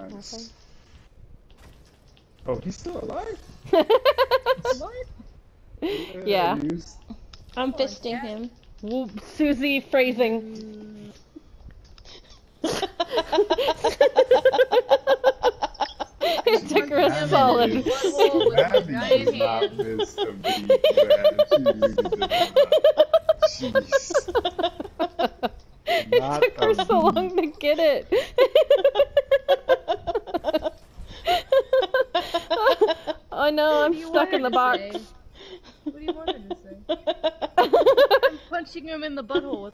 Nice. Oh, he's still alive? Yeah. I'm fisting him. Whoop, Susie phrasing. It took her a solid. Abby did not miss a beat, man. She really did not. Jeez. It took her so long to get it. Oh no, I'm stuck in the box. What do you want her to say? I'm punching him in the butthole with